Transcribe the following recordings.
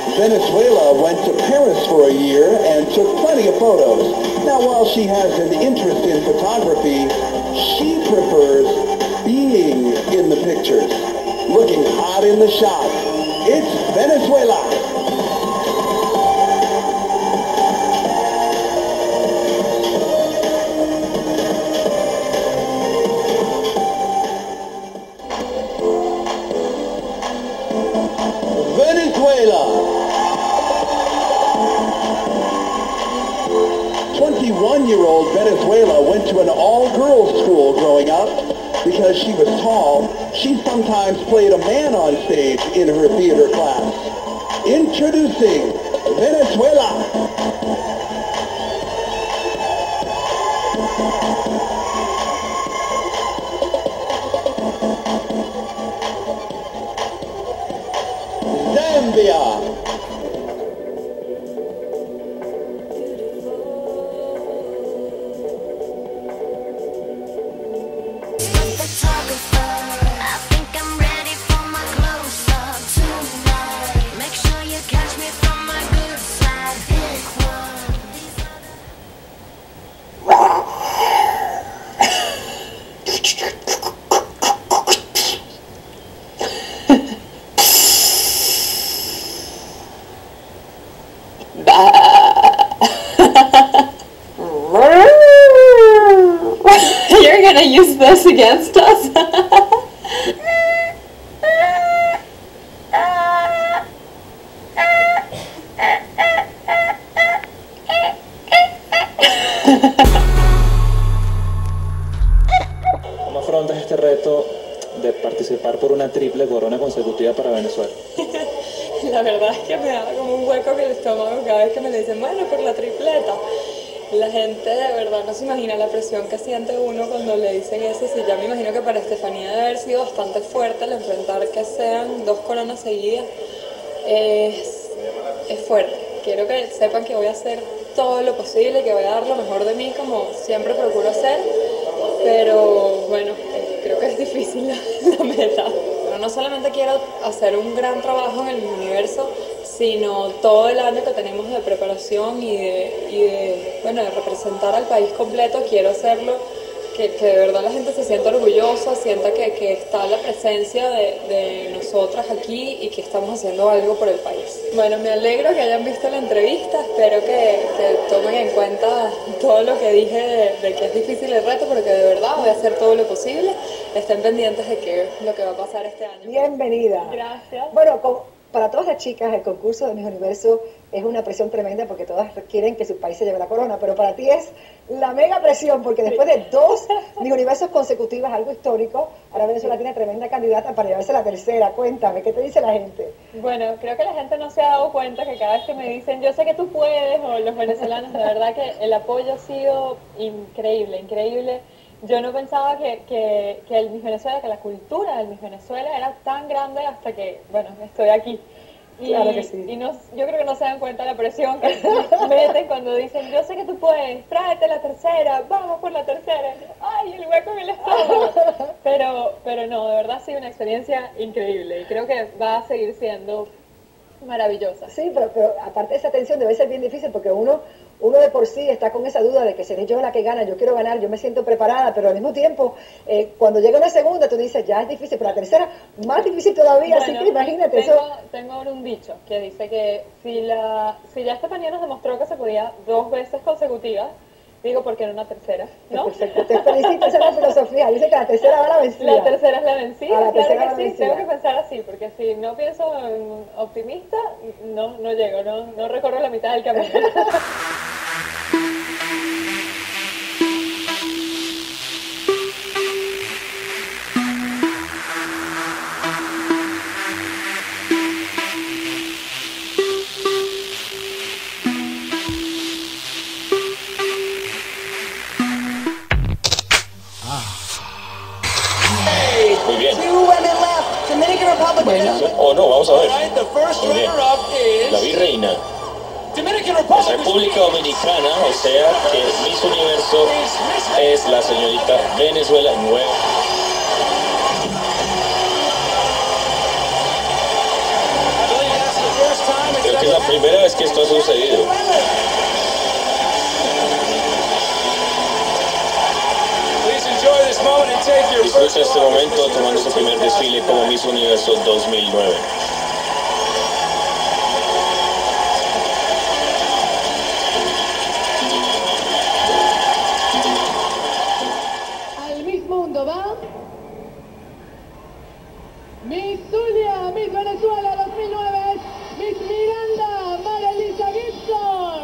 Venezuela went to Paris for a year and took plenty of photos. Now, while she has an interest in photography, she prefers being in the pictures, looking hot in the shot. It's Venezuela. Venezuela. 21-year-old Venezuela went to an all-girls school growing up. Because she was tall, she sometimes played a man on stage in her theater class. Introducing Venezuela. Zambia. You're gonna use this against us? ¿Cómo afrontas este reto de participar por una triple corona consecutiva para Venezuela? La verdad es que me da como un hueco en el estómago cada vez que me dicen, bueno, por la tripleta. La gente de verdad no se imagina la presión que siente uno cuando le dicen eso. Sí, ya me imagino que para Estefanía debe haber sido bastante fuerte el enfrentar que sean 2 coronas seguidas. Es fuerte. Quiero que sepan que voy a hacer todo lo posible, que voy a dar lo mejor de mí como siempre procuro hacer. Pero bueno, creo que es difícil la meta. Pero no solamente quiero hacer un gran trabajo en el universo, sino todo el año que tenemos de preparación y de representar al país completo. Quiero hacerlo que de verdad la gente se sienta orgullosa, sienta que está la presencia de nosotras aquí y que estamos haciendo algo por el país. Bueno, me alegro que hayan visto la entrevista, espero que tomen en cuenta todo lo que dije de que es difícil el reto, porque de verdad voy a hacer todo lo posible. Estén pendientes de qué es lo que va a pasar este año. Bienvenida. Gracias. Bueno, para todas las chicas el concurso de Miss Universo es una presión tremenda porque todas quieren que su país se lleve la corona, pero para ti es la mega presión porque después de 2 Miss Universos consecutivas, algo histórico, ahora Venezuela tiene tremenda candidata para llevarse la tercera. Cuéntame, ¿qué te dice la gente? Bueno, creo que la gente no se ha dado cuenta que cada vez que me dicen yo sé que tú puedes, o los venezolanos, de verdad que el apoyo ha sido increíble, increíble. Yo no pensaba que el Miss Venezuela, que la cultura del Miss Venezuela era tan grande hasta que, bueno, estoy aquí. Y, claro que sí. Y no, yo creo que no se dan cuenta de la presión que meten cuando dicen, yo sé que tú puedes, tráete la tercera, vamos por la tercera. Ay, el hueco en el estómago. Pero no, de verdad ha sido una experiencia increíble y creo que va a seguir siendo maravillosa. Sí, pero aparte de esa tensión debe ser bien difícil porque uno de por sí está con esa duda de que seré yo la que gana, yo quiero ganar, yo me siento preparada, pero al mismo tiempo, cuando llega una segunda, tú dices, ya es difícil, pero la tercera, más difícil todavía, bueno, así que imagínate tengo ahora un dicho que dice que si ya Estefanía nos demostró que se podía 2 veces consecutivas, digo, ¿por qué no una tercera? ¿No? Perfecto, te felicito, esa es la filosofía, dice que la tercera va a la vencida. La tercera es la vencida, la tercera claro que sí, tengo que pensar así, porque si no pienso optimista, no llego, no recorro la mitad del camino. Muy bien. Bueno. O no, vamos a ver. Muy bien. La virreina es República Dominicana, o sea que Miss Universo es la señorita Venezuela Nueva. Creo que Primera vez que esto ha sucedido. Disfruta este momento tomando su primer desfile como Miss Universo 2009. Al Miss Mundo va Miss Zulia, Miss Venezuela 2009, Miss Miranda, María Elisa Gibson.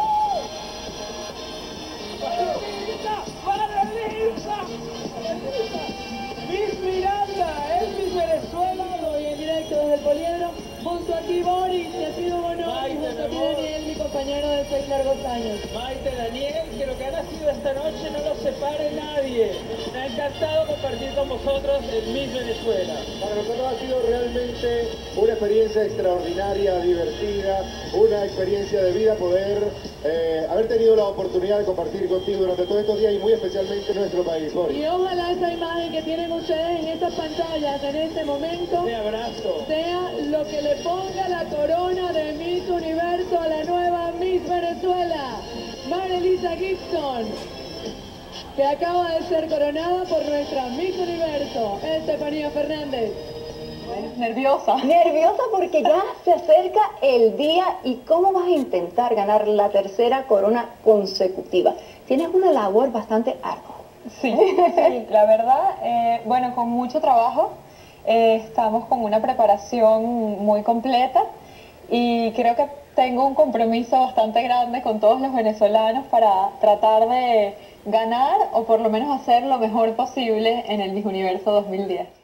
Miss Miranda es Miss Venezuela, voy en directo desde el poliedro, junto aquí Boris, te pido honor, y junto aquí Daniel, mi compañero de 6 largos años. Maite, Daniel, que lo que han nacido esta noche no lo separe nadie. Me ha encantado compartir con vosotros el Miss Venezuela. Para nosotros ha sido realmente una experiencia extraordinaria, divertida, una experiencia de vida poder haber tenido la oportunidad de compartir contigo durante todos estos días y muy especialmente en nuestro país. Boris. Y ojalá esa imagen que tienen ustedes en estas pantallas en este momento Te abrazo. sea lo que le ponga la corona de Miss Universo a la nueva Miss Venezuela, María Elisa Gibson, que acaba de ser coronada por nuestra Miss Universo, Estefanía Fernández. Nerviosa. Nerviosa porque ya se acerca el día y cómo vas a intentar ganar la tercera corona consecutiva. Tienes una labor bastante ardua. Sí, la verdad, bueno, con mucho trabajo, estamos con una preparación muy completa y creo que tengo un compromiso bastante grande con todos los venezolanos para tratar de ganar o por lo menos hacer lo mejor posible en el Miss Universo 2010.